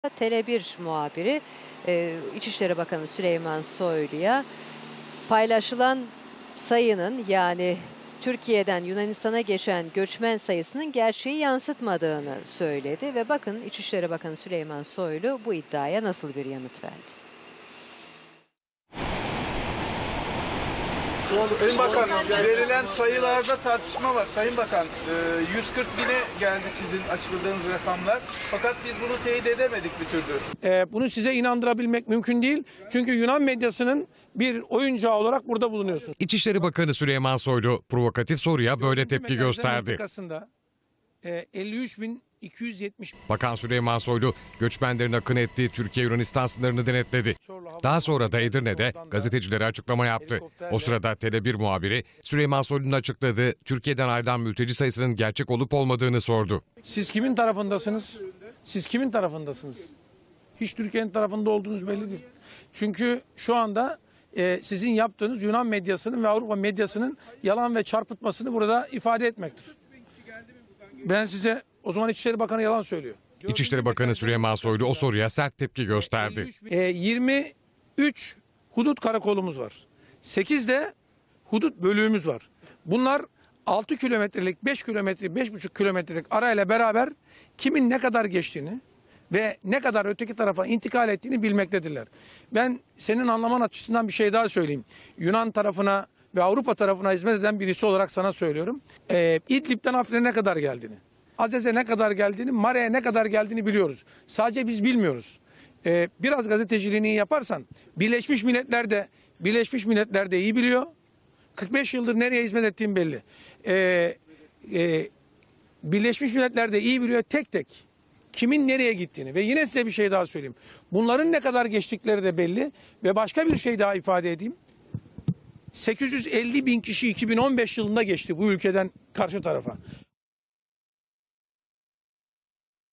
Tele1 muhabiri İçişleri Bakanı Süleyman Soylu'ya paylaşılan sayının, yani Türkiye'den Yunanistan'a geçen göçmen sayısının gerçeği yansıtmadığını söyledi ve bakın İçişleri Bakanı Süleyman Soylu bu iddiaya nasıl bir yanıt verdi. Sayın Bakan, verilen sayılarda tartışma var. Sayın Bakan, 140 bine geldi sizin açıkladığınız rakamlar. Fakat biz bunu teyit edemedik bir türlü. Bunu size inandırabilmek mümkün değil. Çünkü Yunan medyasının bir oyuncağı olarak burada bulunuyorsunuz. İçişleri Bakanı Süleyman Soylu provokatif soruya böyle tepki gösterdi. 53.270. Bakan Süleyman Soylu göçmenlerin akın ettiği Türkiye-Yunanistan sınırını denetledi. Daha sonra da Edirne'de gazetecilere açıklama yaptı. O sırada Tele1 muhabiri Süleyman Soylu'nun açıkladığı Türkiye'den ayrılan mülteci sayısının gerçek olup olmadığını sordu. Siz kimin tarafındasınız? Siz kimin tarafındasınız? Hiç Türkiye'nin tarafında olduğunuz belli değil. Çünkü şu anda sizin yaptığınız Yunan medyasının ve Avrupa medyasının yalan ve çarpıtmasını burada ifade etmektir. Ben size o zaman İçişleri Bakanı yalan söylüyor. İçişleri Bakanı Süleyman Soylu o soruya sert tepki gösterdi. 23 hudut karakolumuz var. 8 de hudut bölüğümüz var. Bunlar 6 kilometrelik, 5 kilometre, 5,5 kilometrelik arayla beraber kimin ne kadar geçtiğini ve ne kadar öteki tarafa intikal ettiğini bilmektedirler. Ben senin anlaman açısından bir şey daha söyleyeyim. Yunan tarafına ve Avrupa tarafına hizmet eden birisi olarak sana söylüyorum. İdlib'den Afrin'e ne kadar geldiğini, Azez'e ne kadar geldiğini, Mare'ye ne kadar geldiğini biliyoruz. Sadece biz bilmiyoruz. Biraz gazeteciliğini yaparsan Birleşmiş Milletler'de iyi biliyor. 45 yıldır nereye hizmet ettiğim belli. Birleşmiş Milletler'de iyi biliyor tek tek kimin nereye gittiğini. Ve yine size bir şey daha söyleyeyim. Bunların ne kadar geçtikleri de belli ve başka bir şey daha ifade edeyim. 850 bin kişi 2015 yılında geçti bu ülkeden karşı tarafa.